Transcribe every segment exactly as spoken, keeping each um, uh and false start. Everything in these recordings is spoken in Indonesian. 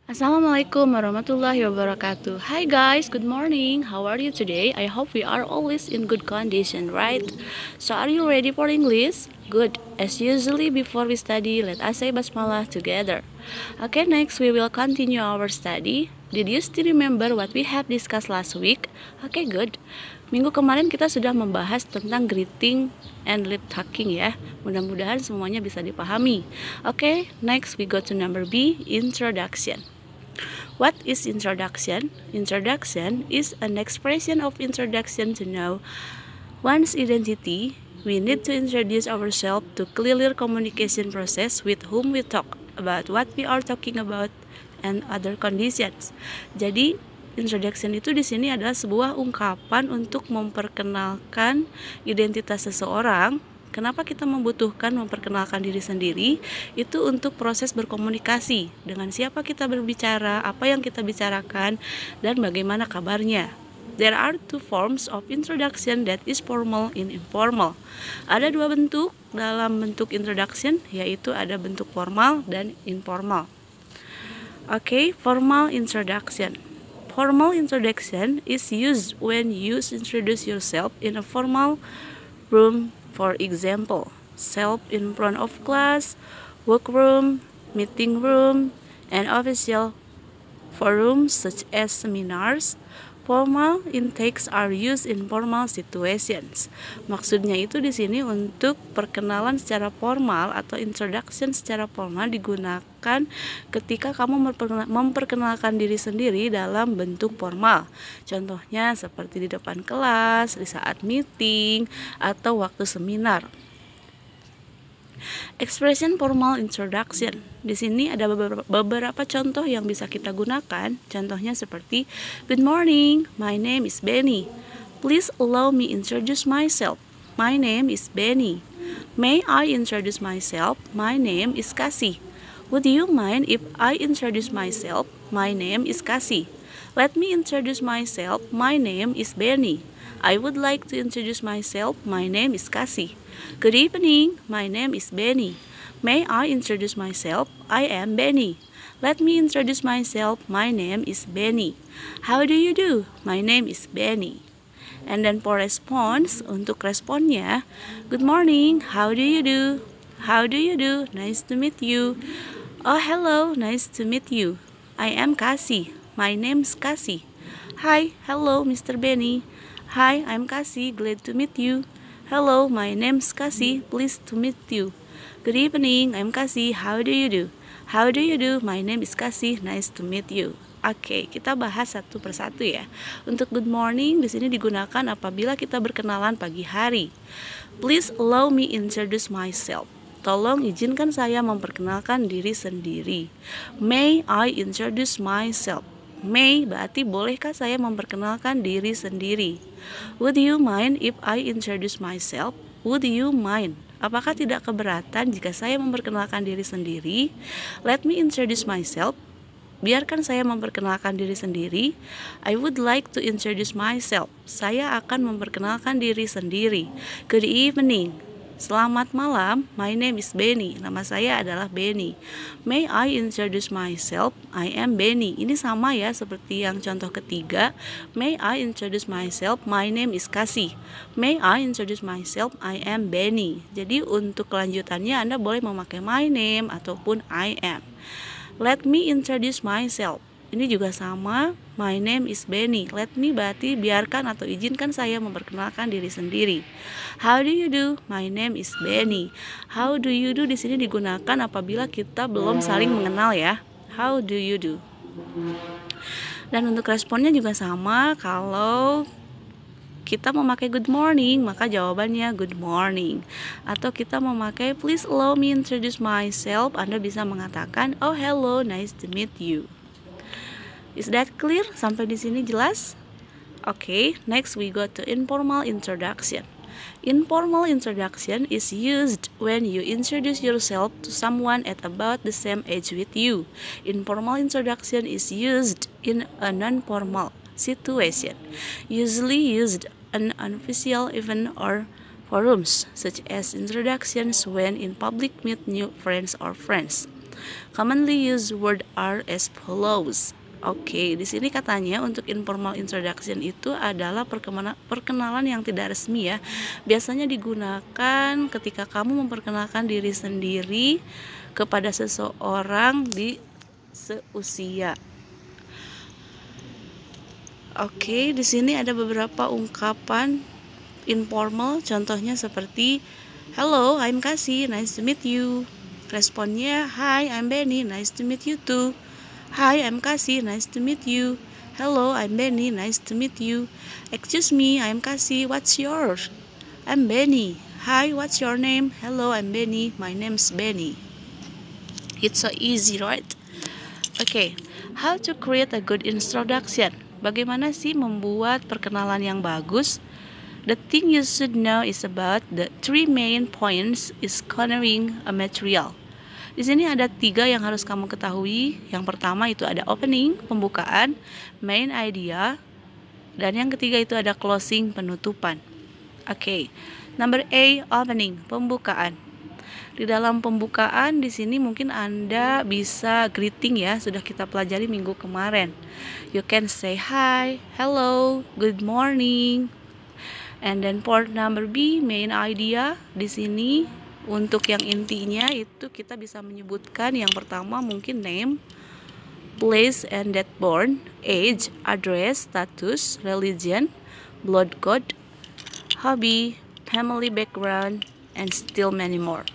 Assalamualaikum warahmatullahi wabarakatuh. Hi guys, good morning. How are you today? I hope we are always in good condition, right? So are you ready for English? Good. As usually before we study, let us say basmalah together. Okay, next we will continue our study. Did you still remember what we have discussed last week? Okay, good. Minggu kemarin kita sudah membahas tentang greeting and lip talking ya. Mudah-mudahan semuanya bisa dipahami. Okay, next we go to number B, introduction. What is introduction? Introduction is an expression of introduction to know one's identity. We need to introduce ourselves to clear communication process with whom we talk about what we are talking about and other conditions. Jadi introduction itu di sini adalah sebuah ungkapan untuk memperkenalkan identitas seseorang. Kenapa kita membutuhkan memperkenalkan diri sendiri? Itu untuk proses berkomunikasi dengan siapa kita berbicara, apa yang kita bicarakan, dan bagaimana kabarnya. There are two forms of introduction, that is formal and informal. Ada dua bentuk dalam bentuk introduction, yaitu ada bentuk formal dan informal. Oke, okay, formal introduction. Formal introduction is used when you introduce yourself in a formal room. For example, self in front of class, workroom, meeting room, and official forums such as seminars. Formal intakes are used in formal situations. Maksudnya itu di sini untuk perkenalan secara formal atau introduction secara formal digunakan ketika kamu memperkenalkan diri sendiri dalam bentuk formal. Contohnya seperti di depan kelas, di saat meeting, atau waktu seminar. Expression formal introduction. Di sini ada beberapa, beberapa contoh yang bisa kita gunakan. Contohnya seperti, good morning, my name is Benny. Please allow me introduce myself. My name is Benny. May I introduce myself? My name is Cassie. Would you mind if I introduce myself? My name is Cassie. Let me introduce myself. My name is Benny. I would like to introduce myself. My name is Cassie. Good evening. My name is Benny. May I introduce myself? I am Benny. Let me introduce myself. My name is Benny. How do you do? My name is Benny. And then for response, untuk responnya, good morning. How do you do? How do you do? Nice to meet you. Oh, hello. Nice to meet you. I am Cassie. My name's Cassie. Hi. Hello, Mister Benny. Hi, I'm Cassie. Glad to meet you. Hello, my name's Cassie. Pleased to meet you. Good evening, I'm Cassie. How do you do? How do you do? My name is Cassie. Nice to meet you. Oke, okay, kita bahas satu persatu ya. Untuk good morning di sini digunakan apabila kita berkenalan pagi hari. Please allow me introduce myself. Tolong izinkan saya memperkenalkan diri sendiri. May I introduce myself? May berarti bolehkah saya memperkenalkan diri sendiri? Would you mind if I introduce myself? Would you mind? Apakah tidak keberatan jika saya memperkenalkan diri sendiri? Let me introduce myself. Biarkan saya memperkenalkan diri sendiri. I would like to introduce myself. Saya akan memperkenalkan diri sendiri. Good evening. Selamat malam, my name is Benny. Nama saya adalah Benny. May I introduce myself? I am Benny. Ini sama ya seperti yang contoh ketiga. May I introduce myself? My name is Cassie. May I introduce myself? I am Benny. Jadi untuk kelanjutannya Anda boleh memakai my name ataupun I am. Let me introduce myself. Ini juga sama, my name is Benny. Let me berarti biarkan atau izinkan saya memperkenalkan diri sendiri. How do you do? My name is Benny. How do you do di sini digunakan apabila kita belum saling mengenal ya. How do you do? Dan untuk responnya juga sama, kalau kita memakai good morning, maka jawabannya good morning. Atau kita memakai please allow me introduce myself, Anda bisa mengatakan oh hello, nice to meet you. Is that clear? Sampai di sini jelas? Oke, okay, next we go to informal introduction. Informal introduction is used when you introduce yourself to someone at about the same age with you. Informal introduction is used in a non-formal situation, usually used in unofficial event or forums, such as introductions when in public meet new friends or friends. Commonly used word are as follows. Oke, di sini katanya untuk informal introduction itu adalah perkenalan yang tidak resmi ya. Biasanya digunakan ketika kamu memperkenalkan diri sendiri kepada seseorang di seusia. Oke, di sini ada beberapa ungkapan informal, contohnya seperti hello, I'm Kasih, nice to meet you. Responnya, hi, I'm Benny, nice to meet you too. Hi, I'm Kasih, nice to meet you. Hello, I'm Benny, nice to meet you. Excuse me, I'm Kasih, what's yours? I'm Benny. Hi, what's your name? Hello, I'm Benny, my name's Benny. It's so easy, right? Okay, how to create a good introduction? Bagaimana sih membuat perkenalan yang bagus? The thing you should know is about the three main points is covering a material. Di sini ada tiga yang harus kamu ketahui. Yang pertama itu ada opening, pembukaan, main idea, dan yang ketiga itu ada closing, penutupan. Oke, okay. Number A, opening, pembukaan. Di dalam pembukaan di sini mungkin Anda bisa greeting ya, sudah kita pelajari minggu kemarin. You can say hi, hello, good morning. And then for number B, main idea, di sini untuk yang intinya itu kita bisa menyebutkan yang pertama mungkin name, place and date born, age, address, status, religion, blood code, hobby, family background, and still many more.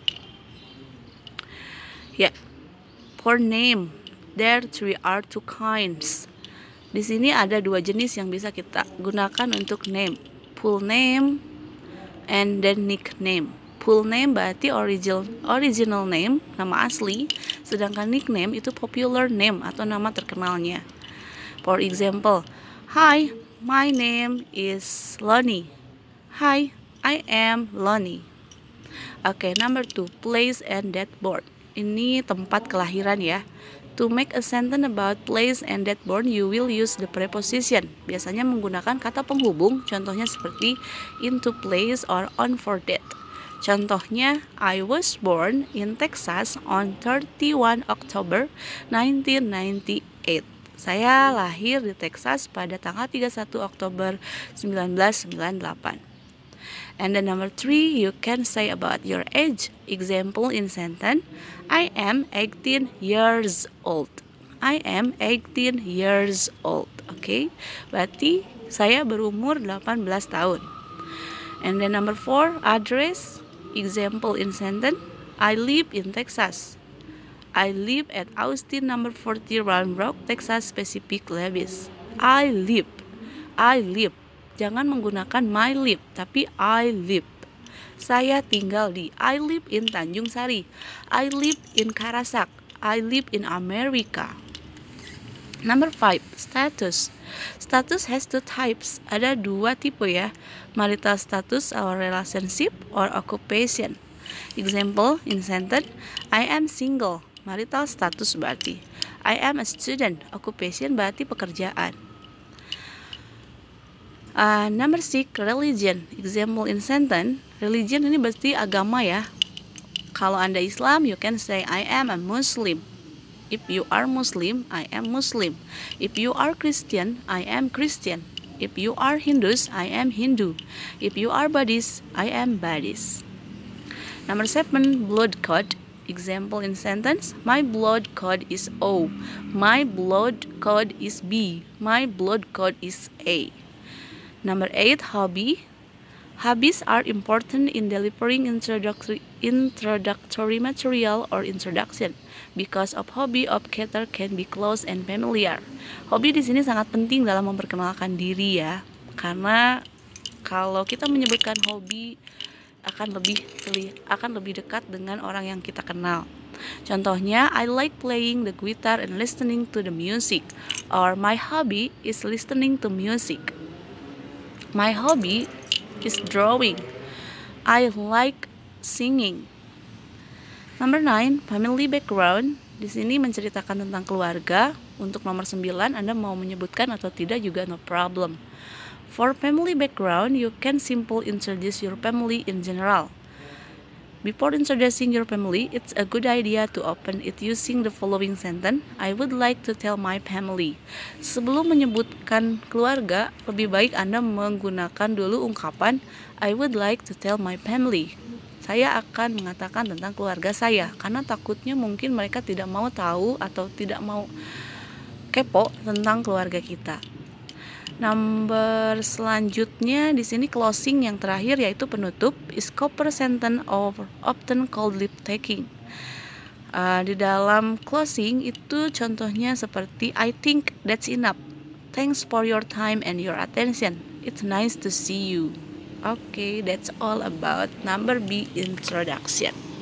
Ya, yeah. For name, there three are two kinds. Di sini ada dua jenis yang bisa kita gunakan untuk name, full name and then nickname. Full name berarti original original name, nama asli, sedangkan nickname itu popular name atau nama terkenalnya. For example, hi, my name is Lonnie. Hi, I am Lonnie. Oke, okay, number two, place and date born. Ini tempat kelahiran ya. To make a sentence about place and date born, you will use the preposition. Biasanya menggunakan kata penghubung, contohnya seperti into place or on for date. Contohnya, I was born in Texas on thirty-first October nineteen ninety-eight. Saya lahir di Texas pada tanggal tiga puluh satu Oktober seribu sembilan ratus sembilan puluh delapan. And then number three, you can say about your age. Example in sentence, I am eighteen years old. I am eighteen years old. Oke, okay? Berarti saya berumur delapan belas tahun. And then number four, address. Example in sentence, I live in Texas. I live at Austin number forty Round Rock, Texas Pacific Levis. I live. I live. Jangan menggunakan my live, tapi I live. Saya tinggal di. I live in Tanjung Sari. I live in Karasak. I live in America. Number five, status. Status has two types. Ada dua tipe ya. Marital status or relationship or occupation. Example in sentence, I am single. Marital status berarti. I am a student. Occupation berarti pekerjaan. Uh, number six, religion. Example in sentence, religion ini berarti agama ya. Kalau Anda Islam, you can say I am a Muslim. If you are Muslim, I am Muslim. If you are Christian, I am Christian. If you are Hindus, I am Hindu. If you are Buddhist, I am Buddhist. Number seven, blood code. Example in sentence, my blood code is O. My blood code is B. My blood code is A. Number eight, hobby. Hobbies are important in delivering introductory, introductory material or introduction. Because of hobby, object can be close and familiar. Hobi di sini sangat penting dalam memperkenalkan diri ya. Karena kalau kita menyebutkan hobi akan lebih akan lebih dekat dengan orang yang kita kenal. Contohnya, I like playing the guitar and listening to the music. Or my hobby is listening to music. My hobby is drawing. I like singing. Number nine, family background. Di sini menceritakan tentang keluarga. Untuk nomor sembilan, Anda mau menyebutkan atau tidak juga no problem. For family background, you can simply introduce your family in general. Before introducing your family, it's a good idea to open it using the following sentence. I would like to tell my family. Sebelum menyebutkan keluarga, lebih baik Anda menggunakan dulu ungkapan I would like to tell my family. Saya akan mengatakan tentang keluarga saya, karena takutnya mungkin mereka tidak mau tahu atau tidak mau kepo tentang keluarga kita. Number selanjutnya di sini closing yang terakhir yaitu penutup is cover sentence or often called lip taking. Uh, di dalam closing itu contohnya seperti I think that's enough. Thanks for your time and your attention. It's nice to see you. Okay, that's all about number B introduction.